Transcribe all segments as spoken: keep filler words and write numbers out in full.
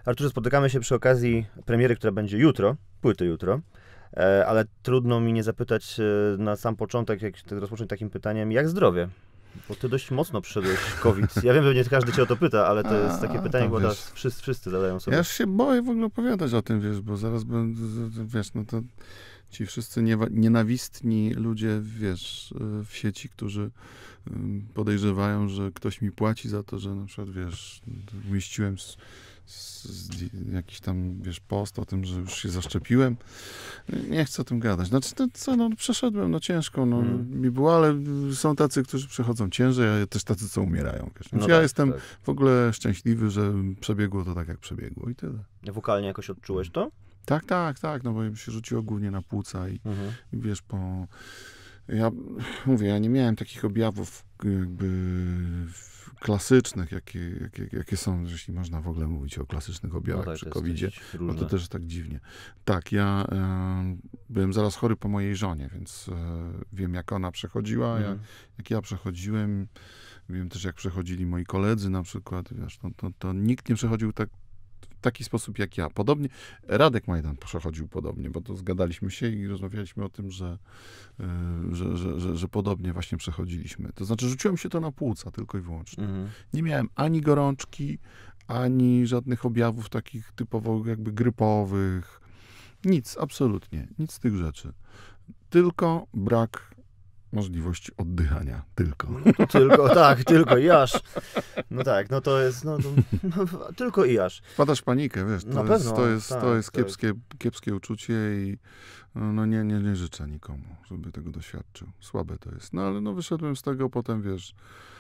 Arturze, spotykamy się przy okazji premiery, która będzie jutro, płyty jutro, e, ale trudno mi nie zapytać e, na sam początek, jak rozpocząć takim pytaniem, jak zdrowie? Bo ty dość mocno przyszedłeś COVID. Ja wiem, że nie każdy cię o to pyta, ale to jest takie A, pytanie, to bo wiesz, teraz wszyscy, wszyscy zadają sobie. Ja już się boję w ogóle opowiadać o tym, wiesz, bo zaraz będę, wiesz, no to ci wszyscy niewa- nienawistni ludzie, wiesz, w sieci, którzy ym, podejrzewają, że ktoś mi płaci za to, że na przykład, wiesz, umieściłem s- s- z, jakiś tam, wiesz, post o tym, że już się zaszczepiłem. Nie chcę o tym gadać. Znaczy, to co, no przeszedłem, no ciężko, no Mm. mi było, ale są tacy, którzy przechodzą ciężej, a też tacy, co umierają, wiesz. Więc No ja tak, jestem tak. w ogóle szczęśliwy, że przebiegło to tak, jak przebiegło i tyle. Wokalnie jakoś odczułeś to? Tak, tak, tak, no bo mi się rzuciło głównie na płuca i, Mhm. i wiesz, po... Ja mówię, ja nie miałem takich objawów jakby klasycznych, jakie, jakie, jakie są, jeśli można w ogóle mówić o klasycznych objawach tak, przy to jest kowidzie, dość bo różne. to też tak dziwnie. Tak, ja e, byłem zaraz chory po mojej żonie, więc e, wiem, jak ona przechodziła, Mhm. jak, jak ja przechodziłem, wiem też, jak przechodzili moi koledzy na przykład, wiesz, to, to, to nikt nie przechodził tak w taki sposób jak ja. Podobnie, Radek Majdan przechodził podobnie, bo to zgadaliśmy się i rozmawialiśmy o tym, że, y, że, że, że, że podobnie właśnie przechodziliśmy. To znaczy, rzuciłem się to na płuca tylko i wyłącznie. Mhm. Nie miałem ani gorączki, ani żadnych objawów takich typowo jakby grypowych. Nic, absolutnie. Nic z tych rzeczy. Tylko brak możliwości oddychania. Tylko. No to tylko, tak, tylko i aż. No tak, no to jest, no, no, no tylko i aż. Wpadasz w panikę, wiesz, Na to jest, pewno, to jest, tak, to jest tak. kiepskie, kiepskie uczucie i no nie, nie, nie życzę nikomu, żeby tego doświadczył. Słabe to jest. No ale no wyszedłem z tego, potem wiesz,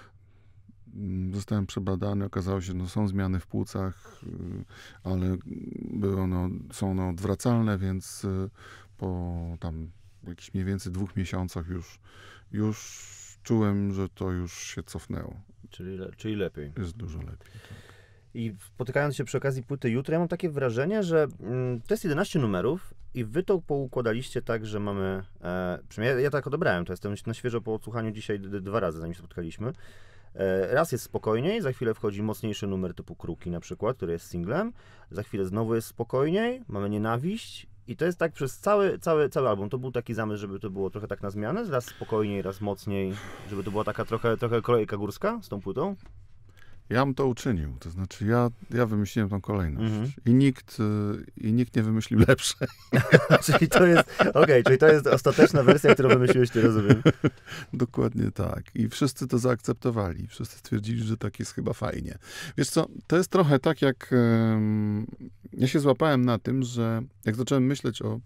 mm, zostałem przebadany, okazało się, no są zmiany w płucach, y, ale były one, są one odwracalne, więc y, po tam jakichś mniej więcej dwóch miesiącach już, już czułem, że to już się cofnęło. Czyli, le, czyli lepiej. Jest dużo lepiej. Tak. I spotykając się przy okazji płyty jutro, ja mam takie wrażenie, że mm, to jest jedenaście numerów i wy to poukładaliście tak, że mamy, e, przynajmniej ja, ja tak odebrałem, to jestem na świeżo po odsłuchaniu dzisiaj d- d- dwa razy, zanim się spotkaliśmy. E, raz jest spokojniej, za chwilę wchodzi mocniejszy numer typu Kruki na przykład, który jest singlem, za chwilę znowu jest spokojniej, mamy Nienawiść i to jest tak przez cały, cały, cały album. To był taki zamysł, żeby to było trochę tak na zmianę, raz spokojniej, raz mocniej, żeby to była taka trochę, trochę kolejka górska z tą płytą. Ja bym to uczynił, to znaczy ja, ja wymyśliłem tą kolejność Mhm. i nikt, y, i nikt nie wymyślił lepszej. Czyli to jest, okej, czyli to jest ostateczna wersja, którą wymyśliłeś, ty, rozumiem. Dokładnie tak. I wszyscy to zaakceptowali. Wszyscy stwierdzili, że tak jest chyba fajnie. Wiesz co, to jest trochę tak, jak em, ja się złapałem na tym, że jak zacząłem myśleć o,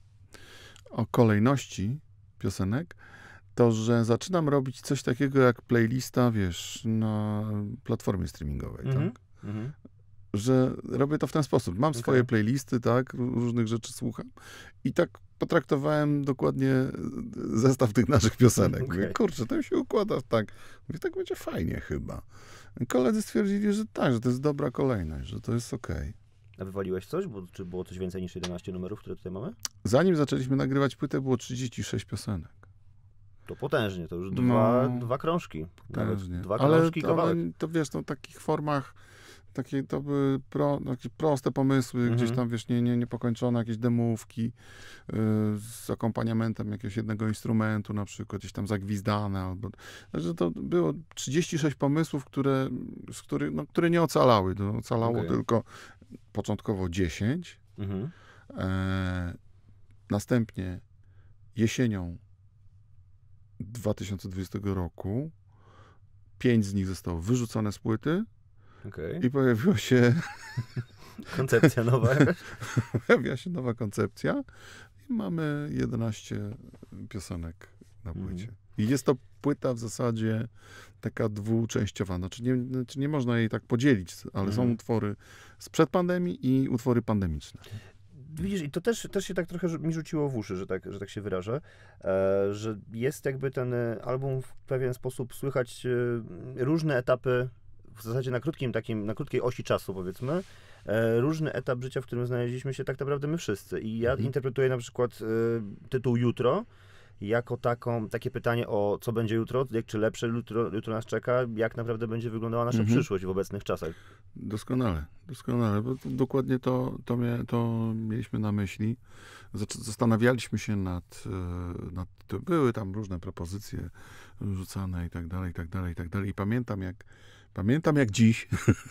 o kolejności piosenek, to że zaczynam robić coś takiego jak playlista, wiesz, na platformie streamingowej, Mhm. tak? Mhm. Że robię to w ten sposób. Mam Okej. swoje playlisty, tak, różnych rzeczy słucham i tak potraktowałem dokładnie zestaw tych naszych piosenek. Mówię, Okej. kurczę, to mi się układa tak. Mówię, tak będzie fajnie chyba. Koledzy stwierdzili, że tak, że to jest dobra kolejność, że to jest okej. A wywaliłeś coś? Bo, czy było coś więcej niż jedenaście numerów, które tutaj mamy? Zanim zaczęliśmy nagrywać płytę, było trzydzieści sześć piosenek. To potężnie, to już No, dwa, dwa krążki. Potężnie. Nawet dwa Ale krążki, to, kawałek. ale to wiesz, no, w takich formach, takie to były pro, takie proste pomysły, Mhm. gdzieś tam, wiesz, nie, nie, niepokończone jakieś demówki yy, z akompaniamentem jakiegoś jednego instrumentu, na przykład gdzieś tam zagwizdane, albo, że to było trzydzieści sześć pomysłów, które, z których, no, które nie ocalały. To ocalało Okej. tylko początkowo dziesięć, Mhm. e, następnie jesienią dwa tysiące dwudziestego roku pięć z nich zostało wyrzucone z płyty Okej. i pojawiła się, Koncepcja nowa jakaś? pojawiła się nowa koncepcja i mamy jedenaście piosenek na Mhm. płycie. I jest to płyta w zasadzie taka dwuczęściowa. Znaczy nie, znaczy nie można jej tak podzielić, ale są Mhm. utwory sprzed pandemii i utwory pandemiczne. Widzisz, i to też, też się tak trochę rzu- mi rzuciło w uszy, że tak, że tak się wyrażę, e, że jest jakby ten e, album w pewien sposób słychać e, różne etapy, w zasadzie na krótkim takim, na krótkiej osi czasu powiedzmy, e, różny etap życia, w którym znaleźliśmy się tak naprawdę my wszyscy. I ja Mhm. interpretuję na przykład e, tytuł Jutro jako taką, takie pytanie o co będzie jutro, jak, czy lepsze jutro, jutro nas czeka, jak naprawdę będzie wyglądała nasza Mhm. przyszłość w obecnych czasach. Doskonale, doskonale, bo to, dokładnie to, to, mia, to mieliśmy na myśli. Zac- Zastanawialiśmy się nad, e, nad, to były tam różne propozycje rzucane i tak dalej, i tak dalej, i tak dalej. I pamiętam jak, pamiętam jak dziś,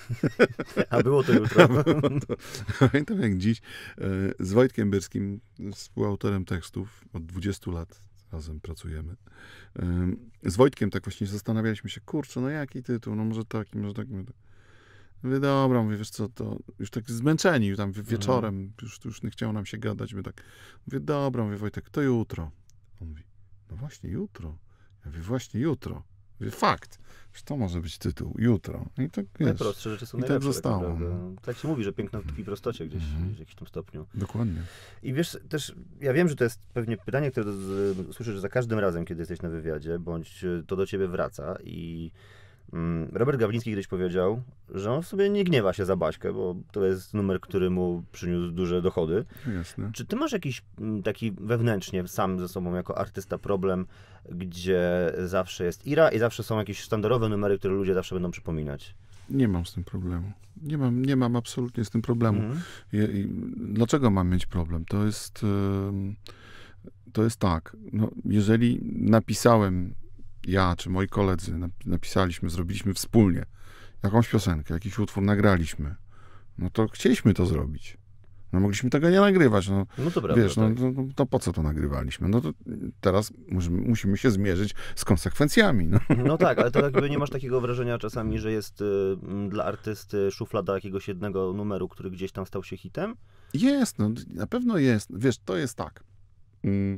A było to jutro. pamiętam jak dziś, e, z Wojtkiem Byrskim, współautorem tekstów, od dwudziestu lat razem pracujemy. E, Z Wojtkiem tak właśnie zastanawialiśmy się, kurczę, no jaki tytuł, no może taki, może taki. Może taki. Mówię, dobra, mówię, wiesz co, to już tak zmęczeni, już tam wie- wieczorem, już, już nie chciało nam się gadać, my tak, mówię, dobra, mówię, Wojtek, to jutro. On mówi, no właśnie jutro. Ja mówię, właśnie jutro. Mówię, fakt, że to może być tytuł, jutro. I tak, wiesz, Najprostsze rzeczy są i tak najlepsze. zostało, naprawdę. no. Tak się mówi, że piękno tkwi w prostocie gdzieś Mhm. w jakimś tam stopniu. dokładnie. I wiesz, też ja wiem, że to jest pewnie pytanie, które z, słyszysz za każdym razem, kiedy jesteś na wywiadzie, bądź y, to do ciebie wraca i mm, Robert Gawliński kiedyś powiedział, że on sobie nie gniewa się za Baśkę, bo to jest numer, który mu przyniósł duże dochody. Jasne. Czy ty masz jakiś mm, taki wewnętrznie sam ze sobą jako artysta problem, gdzie zawsze jest ira i zawsze są jakieś sztandarowe numery, które ludzie zawsze będą przypominać? Nie mam z tym problemu. Nie mam, nie mam absolutnie z tym problemu. Mhm. I, i, dlaczego mam mieć problem? To jest, ym, to jest tak, no, jeżeli napisałem, ja czy moi koledzy nap- napisaliśmy, zrobiliśmy wspólnie jakąś piosenkę, jakiś utwór nagraliśmy, no to chcieliśmy to zrobić. No mogliśmy tego nie nagrywać, no No to prawda, wiesz, no, tak. no, no to po co to nagrywaliśmy? No to teraz musimy, musimy się zmierzyć z konsekwencjami, no. No tak, ale to jakby nie masz takiego wrażenia czasami, że jest y, m, dla artysty szuflada jakiegoś jednego numeru, który gdzieś tam stał się hitem? Jest, no na pewno jest. Wiesz, to jest tak. Mm,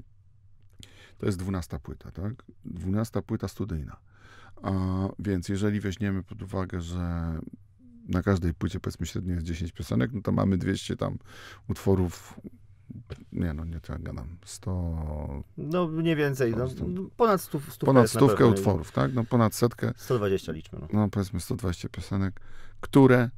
To jest dwunasta płyta, tak? Dwunasta płyta studyjna. A więc jeżeli weźmiemy pod uwagę, że na każdej płycie powiedzmy średnio jest dziesięć piosenek, no to mamy dwieście tam utworów. Nie no, nie to ja gadam. sto, No mniej więcej, no, Sto- ponad stów, stówka ponad jest na stówkę pewno. utworów, tak? No ponad setkę, sto dwadzieścia liczmy, no. no powiedzmy sto dwadzieścia piosenek, które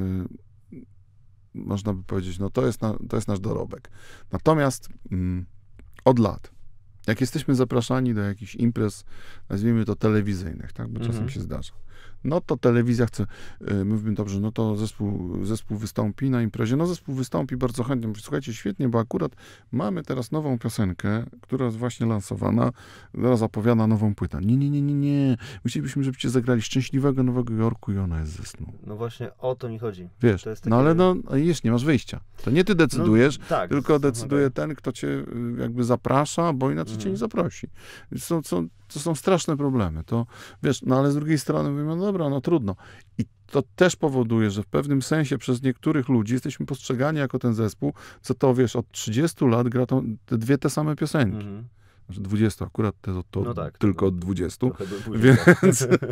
y, można by powiedzieć, no to jest, na, to jest nasz dorobek. Natomiast mm, od lat, jak jesteśmy zapraszani do jakichś imprez, nazwijmy to telewizyjnych, tak, bo czasem Mhm. się zdarza, no to telewizja chce, y, mówimy, dobrze, no to zespół, zespół wystąpi na imprezie, no zespół wystąpi bardzo chętnie, mówię, słuchajcie, świetnie, bo akurat mamy teraz nową piosenkę, która jest właśnie lansowana, teraz zapowiada nową płytę. Nie, nie, nie, nie, nie, chcielibyśmy, żebyście zagrali Szczęśliwego Nowego Jorku i ona jest ze snu. No właśnie o to mi chodzi. Wiesz, To jest no ale takie- no, jest, nie masz wyjścia. To nie ty decydujesz, No, tak, tylko z- decyduje okej. ten, kto cię y, jakby zaprasza, bo inaczej cię Mhm. nie zaprosi. Są, są, to są straszne problemy. To wiesz, no ale z drugiej strony mówimy, no dobra, no trudno. I to też powoduje, że w pewnym sensie przez niektórych ludzi jesteśmy postrzegani jako ten zespół, co to wiesz, od trzydziestu lat gra to, te dwie te same piosenki. Mhm. Znaczy dwudziestu, akurat to, to No tak, tylko to- od dwudziestu. Trochę do później, Więc tak.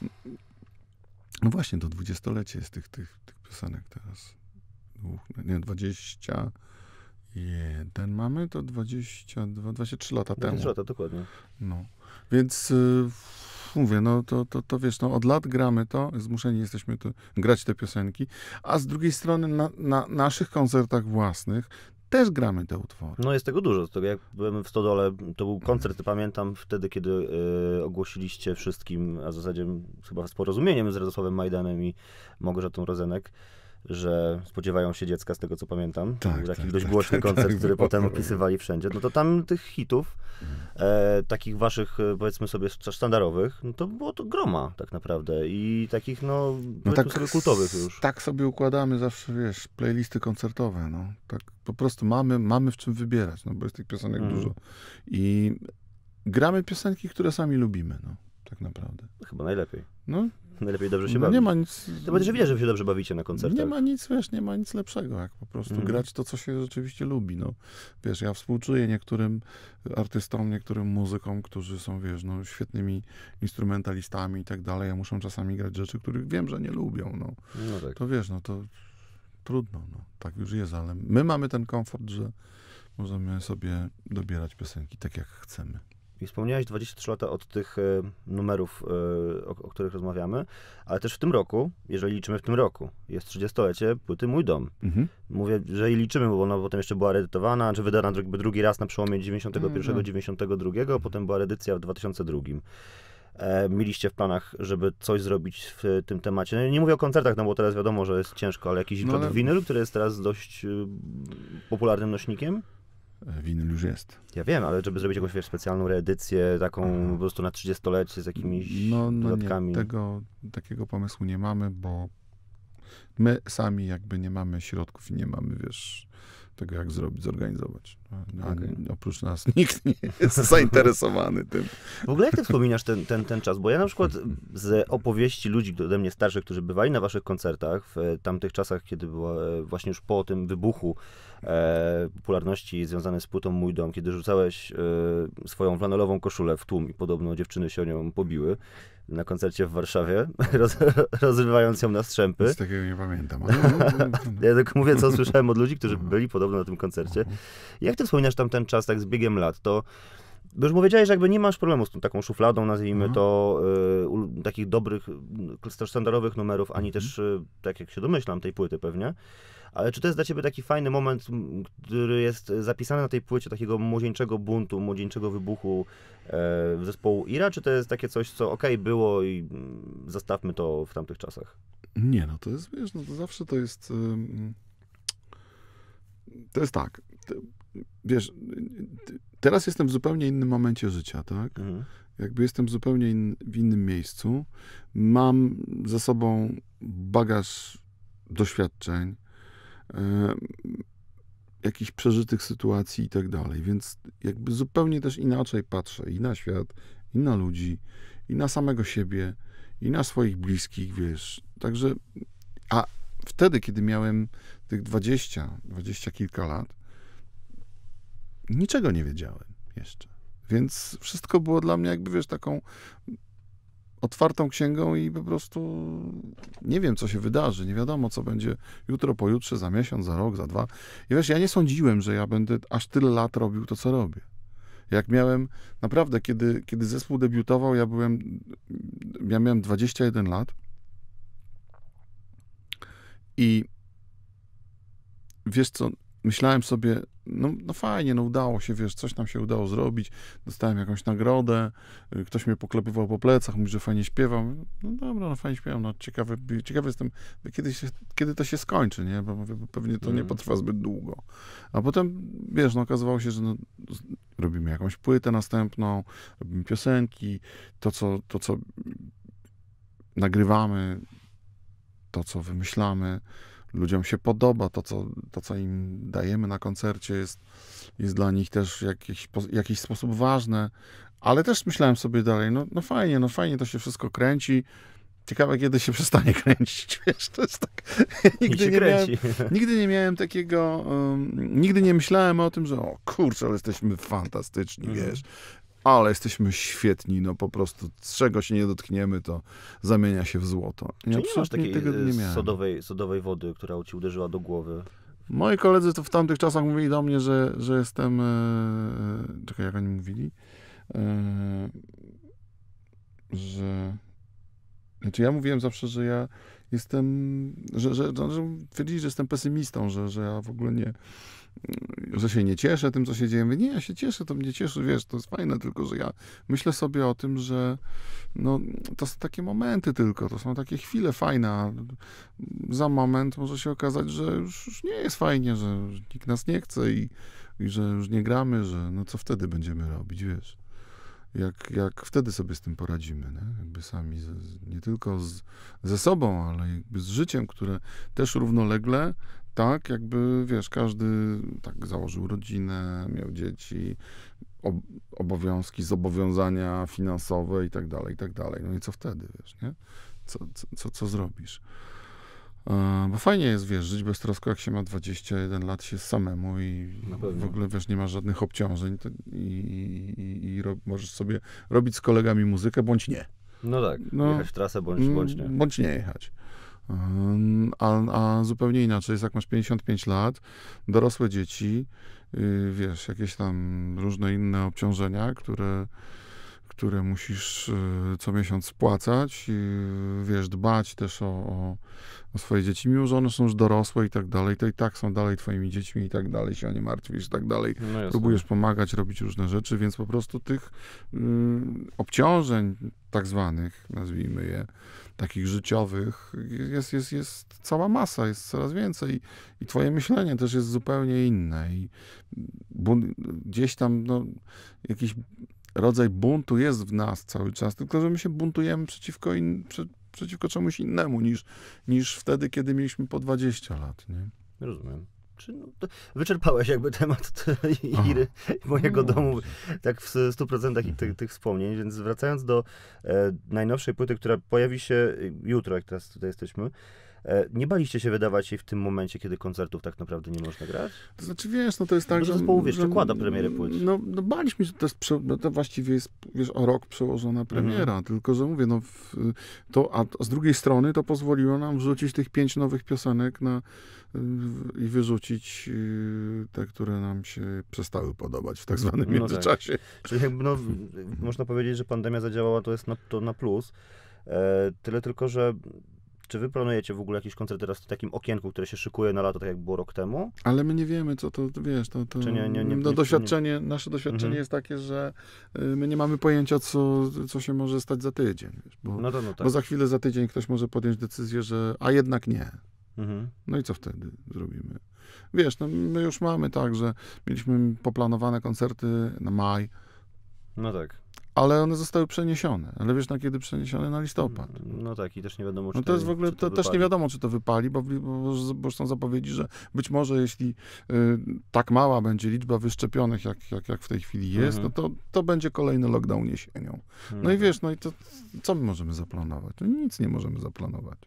no właśnie, to dwudziestolecie jest tych, tych, tych piosenek teraz. Dwóch, nie, dwadzieścia jeden mamy, to dwadzieścia dwa, dwadzieścia trzy lata temu. dwadzieścia lata, dokładnie. No. Więc y, mówię, no to, to, to wiesz, no od lat gramy to, zmuszeni jesteśmy to, grać te piosenki, a z drugiej strony na, na naszych koncertach własnych też gramy te utwory. No jest tego dużo. To jak byłem w Stodole, to był koncert, pamiętam wtedy, kiedy y, ogłosiliście wszystkim, a w zasadzie chyba z porozumieniem z Radosławem Majdanem i Małgorzatą Rozenek, że spodziewają się dziecka, z tego co pamiętam. Tak, To był taki tak, dość tak, głośny tak, koncert, tak, który było. potem opisywali wszędzie. No to tam tych hitów, e, takich waszych, e, powiedzmy sobie, szta- sztandarowych, no to było to groma tak naprawdę. I takich, no, No powiedzmy tak, sobie, kultowych już. tak sobie układamy zawsze, wiesz, playlisty koncertowe, no. Tak po prostu mamy, mamy w czym wybierać, no bo jest tych piosenek Mm. dużo. I gramy piosenki, które sami lubimy, no. Tak naprawdę. Chyba najlepiej. No, Najlepiej dobrze się no bawić. nie ma nic... To będzie, że widać, że wy się dobrze bawicie na koncertach. Nie ma nic, wiesz, nie ma nic lepszego, jak po prostu Mhm. grać to, co się rzeczywiście lubi, no. Wiesz, ja współczuję niektórym artystom, niektórym muzykom, którzy są, wiesz, no, świetnymi instrumentalistami i tak dalej, a muszą czasami grać rzeczy, których wiem, że nie lubią, no. No tak. To wiesz, no to trudno, no. Tak już jest, ale my mamy ten komfort, że możemy sobie dobierać piosenki tak, jak chcemy. I wspomniałeś dwadzieścia trzy lata od tych e, numerów, e, o, o których rozmawiamy, ale też w tym roku, jeżeli liczymy w tym roku, jest trzydziestolecie płyty Mój Dom. Mhm. Mówię, że i liczymy, bo ona potem jeszcze była reedytowana, czy wydana drugi, drugi raz na przełomie dziewięćdziesiątego pierwszego dziewięćdziesiątego drugiego, a potem była edycja w dwa tysiące drugim. E, mieliście w planach, żeby coś zrobić w tym temacie? No, nie mówię o koncertach, no bo teraz wiadomo, że jest ciężko, ale jakiś No ale... winyl, który jest teraz dość y, popularnym nośnikiem? Winyl już jest. Ja wiem, ale żeby zrobić jakąś wiesz, specjalną reedycję, taką po prostu na trzydziestolecie z jakimiś no, no dodatkami. Nie, tego, takiego pomysłu nie mamy, bo my sami jakby nie mamy środków i nie mamy, wiesz, tego jak zrobić, zorganizować. A Okay. oprócz nas nikt nie jest zainteresowany tym. W ogóle jak ty wspominasz ten, ten, ten czas? Bo ja na przykład z opowieści ludzi ode mnie starszych, którzy bywali na waszych koncertach w tamtych czasach, kiedy było właśnie już po tym wybuchu e, popularności związanej z płytą Mój Dom, kiedy rzucałeś e, swoją flanelową koszulę w tłum i podobno dziewczyny się o nią pobiły na koncercie w Warszawie, roz, rozrywając ją na strzępy. Nic takiego nie pamiętam. Ale... Ja tylko mówię, co słyszałem od ludzi, którzy byli podobno na tym koncercie. Jak ty wspominasz tam ten czas tak z biegiem lat, to bo już powiedziałeś, że jakby nie masz problemu z tą taką szufladą, nazwijmy Mhm. to, y, u, takich dobrych, y, sztandarowych numerów, ani też, y, tak jak się domyślam, tej płyty pewnie. Ale czy to jest dla ciebie taki fajny moment, m, który jest zapisany na tej płycie, takiego młodzieńczego buntu, młodzieńczego wybuchu e, zespołu Ira, czy to jest takie coś, co okej, okay, było i mm, zostawmy to w tamtych czasach? Nie, no to jest, wiesz, no to zawsze to jest... Ym, to jest tak, to, wiesz, teraz jestem w zupełnie innym momencie życia, tak? Mhm. Jakby jestem zupełnie in, w innym miejscu. Mam za sobą bagaż doświadczeń, y, jakichś przeżytych sytuacji i tak dalej, więc jakby zupełnie też inaczej patrzę i na świat, i na ludzi, i na samego siebie, i na swoich bliskich, wiesz. Także, a wtedy, kiedy miałem tych dwadzieścia, dwadzieścia kilka lat, niczego nie wiedziałem jeszcze. Więc wszystko było dla mnie jakby, wiesz, taką otwartą księgą i po prostu nie wiem, co się wydarzy. Nie wiadomo, co będzie jutro, pojutrze, za miesiąc, za rok, za dwa. I wiesz, ja nie sądziłem, że ja będę aż tyle lat robił to, co robię. Jak miałem, naprawdę, kiedy, kiedy zespół debiutował, ja byłem, ja miałem dwadzieścia jeden lat i wiesz co, myślałem sobie, no, no fajnie, no udało się, wiesz, coś nam się udało zrobić, dostałem jakąś nagrodę, ktoś mnie poklepywał po plecach, mówi, że fajnie śpiewam. No dobra, no fajnie śpiewam, no ciekawy, ciekawy jestem, kiedy, się, kiedy to się skończy, nie, bo mówię, bo pewnie to nie potrwa zbyt długo. A potem, wiesz, no okazywało się, że no, robimy jakąś płytę następną, robimy piosenki, to co, to, co nagrywamy, to, co wymyślamy, ludziom się podoba, to co, to, co im dajemy na koncercie jest, jest dla nich też w jakiś, jakiś sposób ważne, ale też myślałem sobie dalej, no, no fajnie, no fajnie to się wszystko kręci, ciekawe kiedy się przestanie kręcić, wiesz, to jest tak, nigdy nie, miałem, nigdy nie miałem takiego, um, nigdy nie myślałem o tym, że o kurczę, ale jesteśmy fantastyczni, mhm. wiesz, ale jesteśmy świetni, no po prostu z czego się nie dotkniemy, to zamienia się w złoto. Czy nie masz takiej tego nie sodowej, sodowej wody, która ci uderzyła do głowy? Moi koledzy to w tamtych czasach mówili do mnie, że, że jestem... E, czekaj, jak oni mówili? E, że... Znaczy ja mówiłem zawsze, że ja jestem... Że, że, że twierdzili, że jestem pesymistą, że, że ja w ogóle nie... że się nie cieszę tym, co się dzieje. Mówię, nie, ja się cieszę, to mnie cieszy, wiesz, to jest fajne, tylko że ja myślę sobie o tym, że no, to są takie momenty tylko, to są takie chwile fajne, a za moment może się okazać, że już, już nie jest fajnie, że nikt nas nie chce i, i że już nie gramy, że no co wtedy będziemy robić, wiesz. Jak, jak wtedy sobie z tym poradzimy, nie? Jakby sami, z, nie tylko z, ze sobą, ale jakby z życiem, które też równolegle, tak, jakby, wiesz, każdy tak założył rodzinę, miał dzieci, ob, obowiązki, zobowiązania finansowe i tak dalej, i tak dalej. No i co wtedy, wiesz, nie? Co, co, co, co zrobisz? E, bo fajnie jest, wiesz, żyć beztrosko, jak się ma dwadzieścia jeden lat, się samemu i w ogóle, wiesz, nie ma żadnych obciążeń to, i, i, i ro, możesz sobie robić z kolegami muzykę, bądź nie. No tak, no, jechać w trasę, bądź, bądź nie. Bądź nie jechać. A, a zupełnie inaczej jest, jak masz pięćdziesiąt pięć lat, dorosłe dzieci, y, wiesz, jakieś tam różne inne obciążenia, które, które musisz y, co miesiąc spłacać, y, wiesz, dbać też o, o, o swoje dzieci, mimo że one są już dorosłe i tak dalej, to i tak są dalej twoimi dziećmi i tak dalej, się o nie martwisz i tak dalej. No Próbujesz pomagać, robić różne rzeczy, więc po prostu tych y, obciążeń tak zwanych, nazwijmy je, takich życiowych, jest, jest, jest cała masa, jest coraz więcej i twoje myślenie też jest zupełnie inne i bun- gdzieś tam no, jakiś rodzaj buntu jest w nas cały czas, tylko że my się buntujemy przeciwko, in, prze, przeciwko czemuś innemu niż, niż wtedy, kiedy mieliśmy po dwadzieścia lat, nie? Rozumiem. Czy no, to wyczerpałeś jakby temat Iry i mojego No, domu, tak w stu procentach i tych, tych wspomnień, więc wracając do e, najnowszej płyty, która pojawi się jutro, jak teraz tutaj jesteśmy, e, nie baliście się wydawać jej w tym momencie, kiedy koncertów tak naprawdę nie można grać? To znaczy, wiesz, no to jest tak, Dużo że... zespołów, wiesz, że- przekłada premiery płyt. No, no baliśmy się, to, jest, prze- no to właściwie jest, wiesz, o rok przełożona premiera, Mhm. tylko że mówię, no w, to, a z drugiej strony to pozwoliło nam wrzucić tych pięć nowych piosenek na, y, i wyrzucić y, te, które nam się przestały podobać w tak zwanym No tak. międzyczasie. Czyli jakby, no, można powiedzieć, że pandemia zadziałała, to jest na, to na plus. E, tyle tylko, że czy wy planujecie w ogóle jakiś koncert teraz w takim okienku, które się szykuje na lato, tak jak było rok temu? Ale my nie wiemy, co to, to wiesz, to, to Czy nie- nie- nie- no, nie- doświadczenie, nasze doświadczenie Mhm. jest takie, że y, my nie mamy pojęcia, co, co się może stać za tydzień, wiesz, bo, No to no tak. bo za chwilę, za tydzień ktoś może podjąć decyzję, że a jednak nie. Mhm. No i co wtedy zrobimy? Wiesz, no my już mamy tak, że mieliśmy poplanowane koncerty na maj, No tak. ale one zostały przeniesione. Ale wiesz, na kiedy przeniesione? Na listopad. No tak, i też nie wiadomo, czy No to jest w ogóle, czy to też nie wypali. wiadomo, czy to wypali, bo, bo, bo są zapowiedzi, że być może jeśli y, tak mała będzie liczba wyszczepionych, jak, jak, jak w tej chwili jest, Mhm. no to, to będzie kolejny lockdown jesienią. No i wiesz, no i to co my możemy zaplanować? No nic nie możemy zaplanować.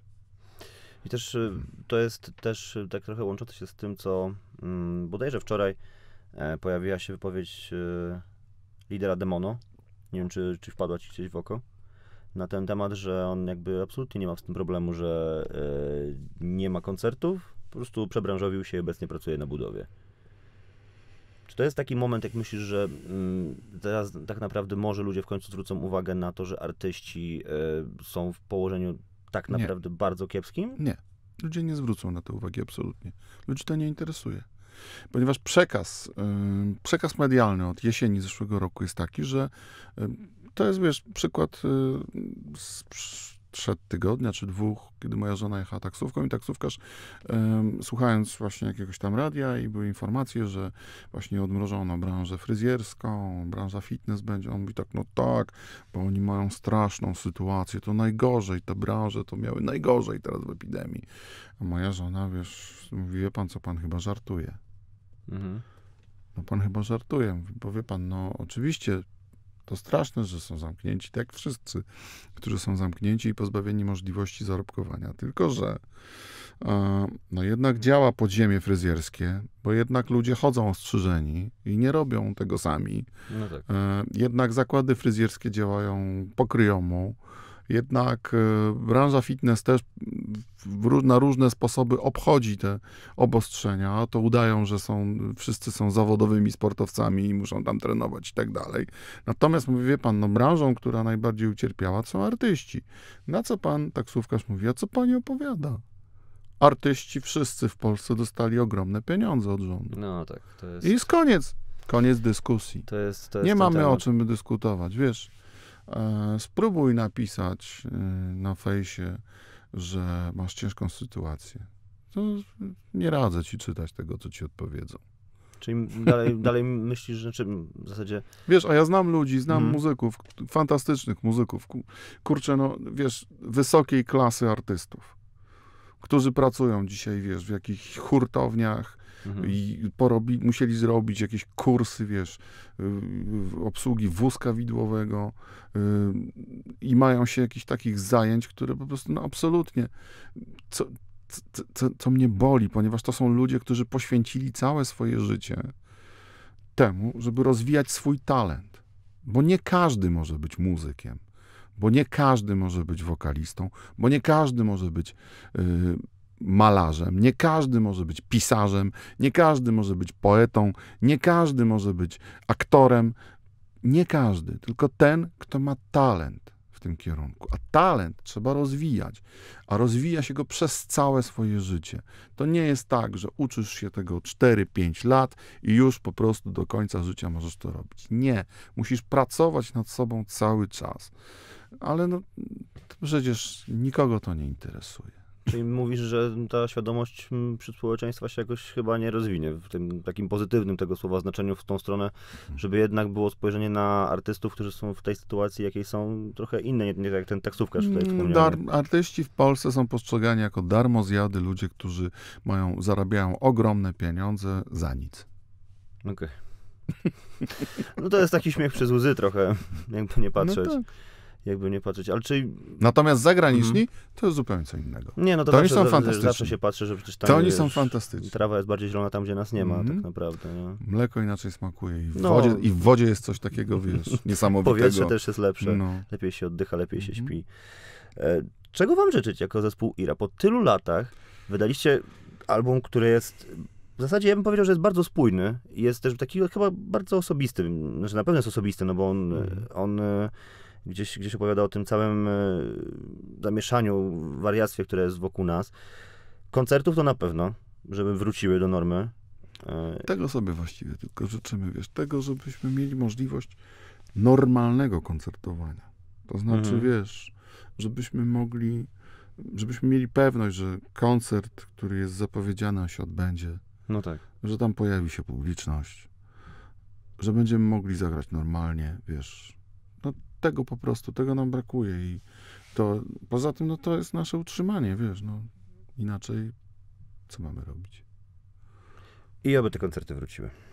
I też y, to jest też y, tak trochę łączące się z tym, co mm, bodajże wczoraj e, pojawiła się wypowiedź e, lidera Demono. Nie wiem, czy, czy wpadła ci gdzieś w oko. Na ten temat, że on jakby absolutnie nie ma z tym problemu, że e, nie ma koncertów. Po prostu przebranżowił się i obecnie pracuje na budowie. Czy to jest taki moment, jak myślisz, że mm, teraz tak naprawdę może ludzie w końcu zwrócą uwagę na to, że artyści e, są w położeniu tak Nie. naprawdę bardzo kiepskim? Nie. Ludzie nie zwrócą na to uwagi absolutnie. Ludzi to nie interesuje. Ponieważ przekaz, y, przekaz medialny od jesieni zeszłego roku jest taki, że y, to jest, wiesz, przykład y, sprzed tygodnia czy dwóch, kiedy moja żona jechała taksówką i taksówkarz, y, słuchając właśnie jakiegoś tam radia i były informacje, że właśnie odmrożono branżę fryzjerską, branża fitness będzie. On mówi tak, no tak, bo oni mają straszną sytuację, to najgorzej, te branże to miały najgorzej teraz w epidemii. A moja żona, wiesz, mówi, wie pan co, pan chyba żartuje. Mhm. No pan chyba żartuje. Mówi, bo wie pan, no oczywiście to straszne, że są zamknięci, tak jak wszyscy, którzy są zamknięci i pozbawieni możliwości zarobkowania. Tylko że e, no jednak działa podziemie fryzjerskie, bo jednak ludzie chodzą ostrzyżeni i nie robią tego sami. No tak. E, jednak zakłady fryzjerskie działają po kryjomu. Jednak e, branża fitness też w, ró- na różne sposoby obchodzi te obostrzenia. To udają, że są, wszyscy są zawodowymi sportowcami i muszą tam trenować i tak dalej. Natomiast mówi, wie pan, no branżą, która najbardziej ucierpiała, to są artyści. Na co pan taksówkarz mówi, a co pani opowiada? Artyści wszyscy w Polsce dostali ogromne pieniądze od rządu. No tak, to jest... I jest koniec. Koniec dyskusji. To jest, to jest Nie ten mamy temat. o czym dyskutować, wiesz. E, spróbuj napisać e, na fejsie, że masz ciężką sytuację. To nie radzę ci czytać tego, co ci odpowiedzą. Czyli dalej, dalej myślisz, że czym w zasadzie... Wiesz, a ja znam ludzi, znam Mhm. muzyków, fantastycznych muzyków, ku- kurczę, no, wiesz, wysokiej klasy artystów, którzy pracują dzisiaj, wiesz, w jakichś hurtowniach, Mhm. i porobi, musieli zrobić jakieś kursy, wiesz, y, obsługi wózka widłowego y, i mają się jakichś takich zajęć, które po prostu, no absolutnie, co, co, co, co mnie boli, ponieważ to są ludzie, którzy poświęcili całe swoje życie temu, żeby rozwijać swój talent. Bo nie każdy może być muzykiem, bo nie każdy może być wokalistą, bo nie każdy może być y, malarzem, nie każdy może być pisarzem, nie każdy może być poetą, nie każdy może być aktorem, nie każdy, tylko ten, kto ma talent w tym kierunku. A talent trzeba rozwijać, a rozwija się go przez całe swoje życie. To nie jest tak, że uczysz się tego cztery pięć lat i już po prostu do końca życia możesz to robić. Nie. Musisz pracować nad sobą cały czas. Ale no, przecież nikogo to nie interesuje. Czyli mówisz, że ta świadomość mm, wśród społeczeństwa się jakoś chyba nie rozwinie w tym takim pozytywnym tego słowa znaczeniu w tą stronę, żeby jednak było spojrzenie na artystów, którzy są w tej sytuacji, jakiej są, trochę inne, nie, nie tak jak ten taksówkarz tutaj wspomniany. Dar, artyści w Polsce są postrzegani jako darmozjady, ludzie, którzy mają, zarabiają ogromne pieniądze za nic. Okej. Okay. No to jest taki śmiech przez łzy trochę, jakby nie patrzeć. No tak. Jakby nie patrzeć, ale czy... Natomiast zagraniczni mm. to jest zupełnie co innego. Nie, no to, to zawsze, oni są zawsze, fantastyczni. zawsze się patrzy, że przecież tam, to oni wiesz, są fantastyczni. Trawa jest bardziej zielona tam, gdzie nas nie ma, mm. tak naprawdę. Nie? Mleko inaczej smakuje i w, no. wodzie, i w wodzie jest coś takiego, wiesz, niesamowitego. Powietrze też jest lepsze, no. lepiej się oddycha, lepiej mm. się śpi. E, czego wam życzyć jako zespół Ira? Po tylu latach wydaliście album, który jest... W zasadzie ja bym powiedział, że jest bardzo spójny i jest też taki chyba bardzo osobisty. Znaczy na pewno jest osobisty, no bo on... Mm. on Gdzieś, gdzieś opowiada o tym całym y, zamieszaniu, wariactwie, które jest wokół nas. Koncertów to na pewno, żeby wróciły do normy. Y, tego sobie właściwie tylko życzymy, wiesz, tego, żebyśmy mieli możliwość normalnego koncertowania. To znaczy, mhm. wiesz, żebyśmy mogli, żebyśmy mieli pewność, że koncert, który jest zapowiedziany, on się odbędzie. No tak. Że tam pojawi się publiczność. Że będziemy mogli zagrać normalnie, wiesz. No, tego po prostu, tego nam brakuje i to, poza tym, no to jest nasze utrzymanie, wiesz, no inaczej co mamy robić? I oby te koncerty wróciły.